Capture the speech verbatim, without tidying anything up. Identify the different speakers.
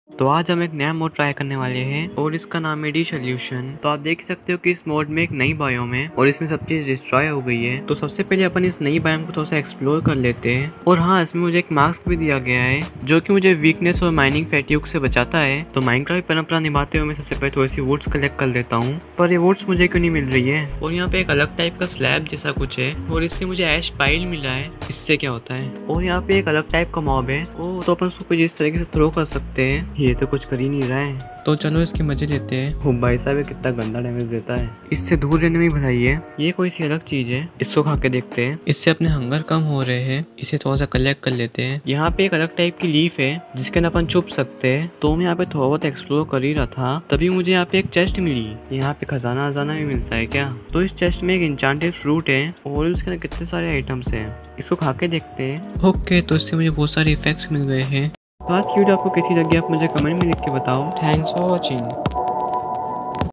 Speaker 1: तो आज हम एक नया मोड ट्राई करने वाले हैं और इसका नाम है डी सोल्यूशन। तो आप देख सकते हो कि इस मोड में एक नई बायोम है और इसमें सब चीज डिस्ट्रॉय हो गई है। तो सबसे पहले अपन इस नई बायोम को थोड़ा सा एक्सप्लोर कर लेते हैं। और हाँ, इसमें मुझे एक मास्क भी दिया गया है जो कि मुझे वीकनेस और माइनिंग फैटिग से बचाता है। तो माइनक्राफ्ट परंपरा निभाते हुए मैं सबसे पहले थोड़ी सी वुड्स कलेक्ट कर लेता हूँ, पर ये वुड्स मुझे क्यों नहीं मिल रही है। और यहाँ पे एक अलग टाइप का स्लैब जैसा कुछ है और इससे मुझे ऐश पाइल मिला है। इससे क्या होता है? और यहाँ पे एक अलग टाइप का मॉब है, ओ तो अपन उसको कुछ इस तरीके से थ्रो कर सकते हैं। ये तो कुछ कर ही नहीं रहा है, तो चलो इसके मजे लेते हैं। ओ भाई साहब, ये कितना गंदा डैमेज देता है। इससे दूर रहने में भलाई है। ये कोई सी अलग चीज है, इसको खा के देखते हैं। इससे अपने हंगर कम हो रहे हैं। इसे थोड़ा सा कलेक्ट कर लेते हैं। यहाँ पे एक अलग टाइप की लीफ है जिसके अंदर अपन छुप सकते हैं। तो मैं यहाँ पे थोड़ा बहुत एक्सप्लोर कर ही रहा था, तभी मुझे यहाँ पे एक चेस्ट मिली। यहाँ पे खजाना खजाना भी मिलता है क्या? तो इस चेस्ट में एक इंचांटेड फ्रूट है और उसके अंदर कितने सारे आइटम्स हैं। इसको खा के देखते हैं। ओके, तो इससे मुझे बहुत सारे इफेक्ट्स मिल गए हैं। आज की वीडियो आपको कैसी लगी आप मुझे कमेंट में लिख के बताओ। Thanks for watching.